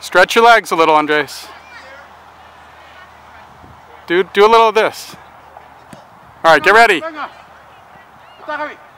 Stretch your legs a little, Andres. Do a little of this. All right, get ready.